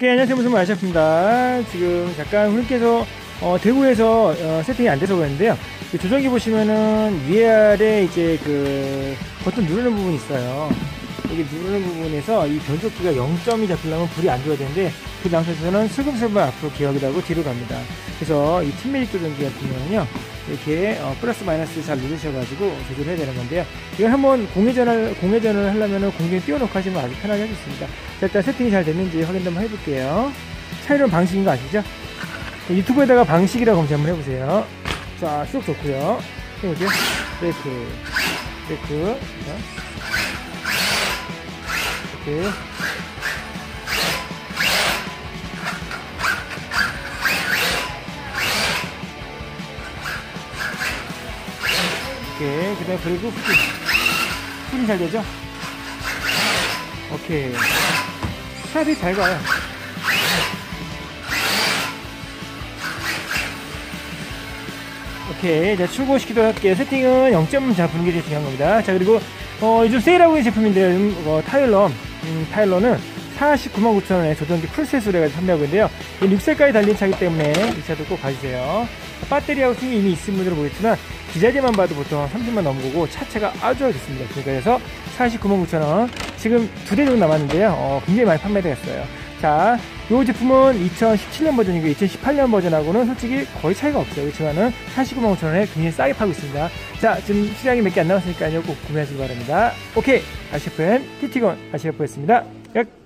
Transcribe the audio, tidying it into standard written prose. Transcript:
오케이, 안녕하세요. 무슨 말 셰프입니다. 지금 잠깐 후님께서 대구에서 세팅이 안 돼서 그랬는데요. 조정기 보시면은 위에 아래 이제 그 버튼 누르는 부분이 있어요. 여기 누르는 부분에서 이 변속기가 0점이 잡히려면 불이 안 들어야 되는데, 그 상태에서는 슬금슬금 앞으로 기어가기도 하고 뒤로 갑니다. 그래서 이 팀메릭 조정기 같은 경우는요, 이렇게 플러스 마이너스 잘 누르셔가지고 조절을 해야 되는 건데요. 이걸 한번 공회전을 하려면 공중에 띄워놓고 하시면 아주 편하게 할 수 있습니다. 자, 일단 세팅이 잘 됐는지 확인 한번 해볼게요. 차이로운 방식인 거 아시죠? 유튜브에다가 방식이라고 검색 한번 해보세요. 자, 쑥 좋고요. 해보세요. 브레이크. 자. 이렇게. 오케이. 그 다음에 그리고 풀이 잘 되죠? 오케이. 스타일이 잘 가요. 오케이. 자, 출고시키도록 할게요. 세팅은 0점 잡는 게 중요한 겁니다. 자, 그리고 요즘 세일하고 있는 제품인데요. 타일러는 499,000원에 조정기 풀셋으로 해가지고 판매하고 있는데요. 6세까지 달린 차기 때문에 이 차도 꼭 가주세요. 배터리하고 스윙이 이미 있은 분들은 모르겠지만 기자재만 봐도 보통 30만 넘어오고 차체가 아주 잘 됐습니다. 그래서 499,000원, 지금 2대 정도 남았는데요. 굉장히 많이 판매되었어요. 자, 이 제품은 2017년 버전이고 2018년 버전하고는 솔직히 거의 차이가 없어요. 그렇지만은 499,000원에 굉장히 싸게 팔고 있습니다. 자, 지금 시장이 몇 개 안 남았으니까요. 꼭 구매하시기 바랍니다. 오케이, 아시프엔 티티건 아시프였습니다.